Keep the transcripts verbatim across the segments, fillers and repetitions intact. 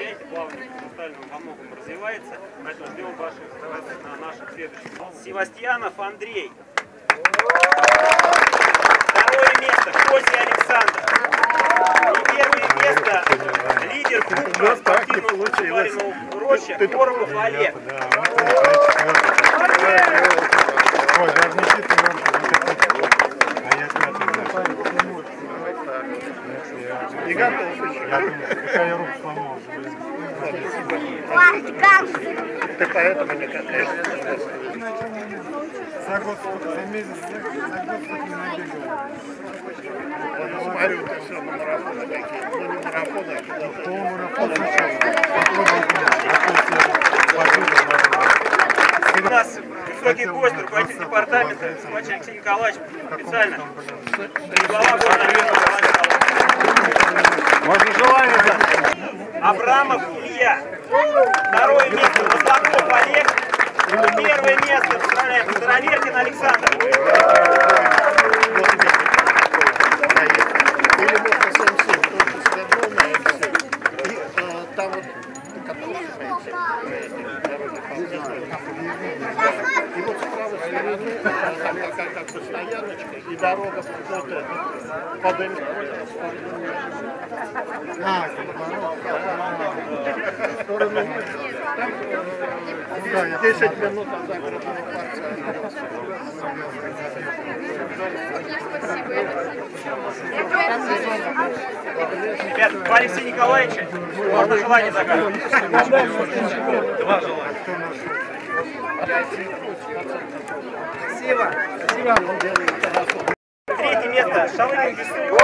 мероприятие, плавание фронтального во многом развивается, поэтому ждем ваших на наших следующих. Севастьянов Андрей. Второе место Козий Александр. И первое место лидер клуба спортивного паренного роща Коробов Олег. Ой, даже не читаю. А я пятый. И готов еще. Я пока я руку сломал. Ты поэтому не катаешься. За год, за месяц, за год не набегал. Смотрю, ты все на марафоны такие. Ну, не марафоны, а полумарафон сейчас. У нас высокий гость, руководитель департамента, Смачный Алексей Николаевич, специально. Глава города Можно желание. Абрамов Илья. Второе место Маслаков Олег. Первое место Староверкин Александр. или можно семь семь, только свернул на эм семь. И там вот катался на эм семь. И вот справа стороны, там как бы стояночка, и дорога вот эта, под эм семь. А, в сторону там десять минут от загородного парка. Ребята, два Алексея Николаевича, можно желание загадывать? Два желания. Спасибо. Третье место Шалыгин Бессуев.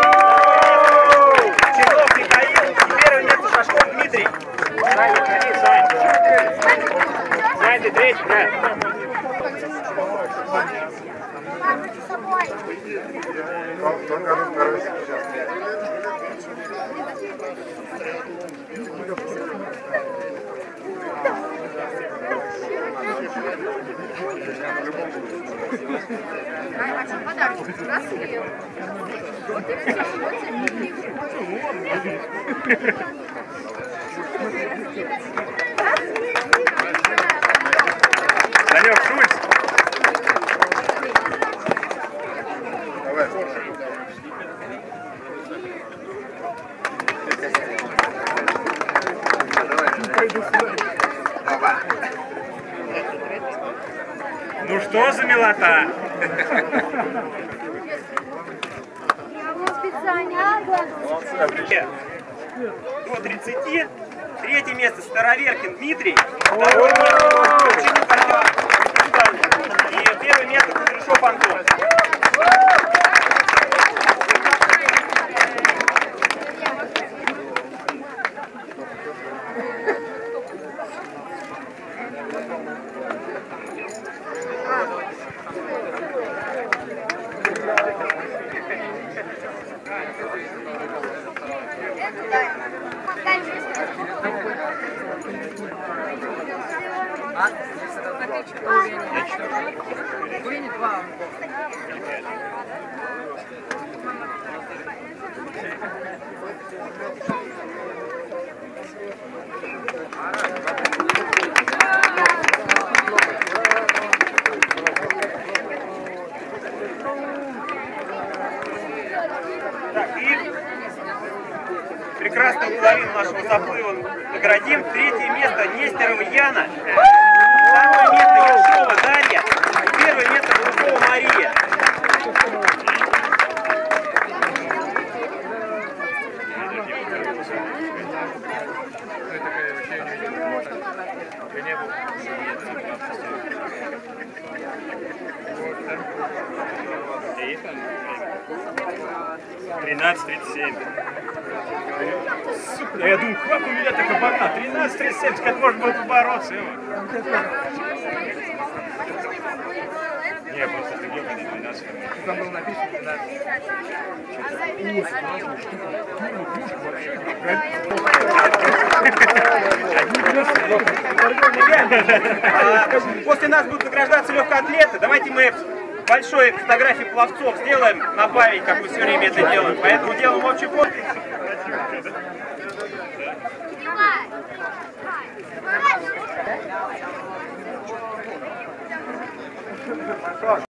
Чернов Михаил. И первое место Шашков Дмитрий. Саня, ходи, Саня. Саня, ты третий, да? Максим, подарок. Красивый. Вот и все, вот Санек, Шульц. Давай. Ну что за милота? До тридцати. Третье место Староверкин Дмитрий. Второе место и первое место Кудряшов Антон. Так, и прекрасную половину нашего заплыва наградим. Третье место Нестерова Яна. Второе место Ершова Дарья. И первое место Глухова Мария. тринадцать тридцать семь. Я думаю, как у меня так обогнал? тринадцать тридцать семь, как можно было побороться его? Не, просто офигел, когда двенадцать. Там было написано двенадцать. После нас будут награждаться легкоатлеты. Давайте мы большой фотографии пловцов сделаем на память, как мы все время это делаем. Поэтому делаем общий подпись. Пошел.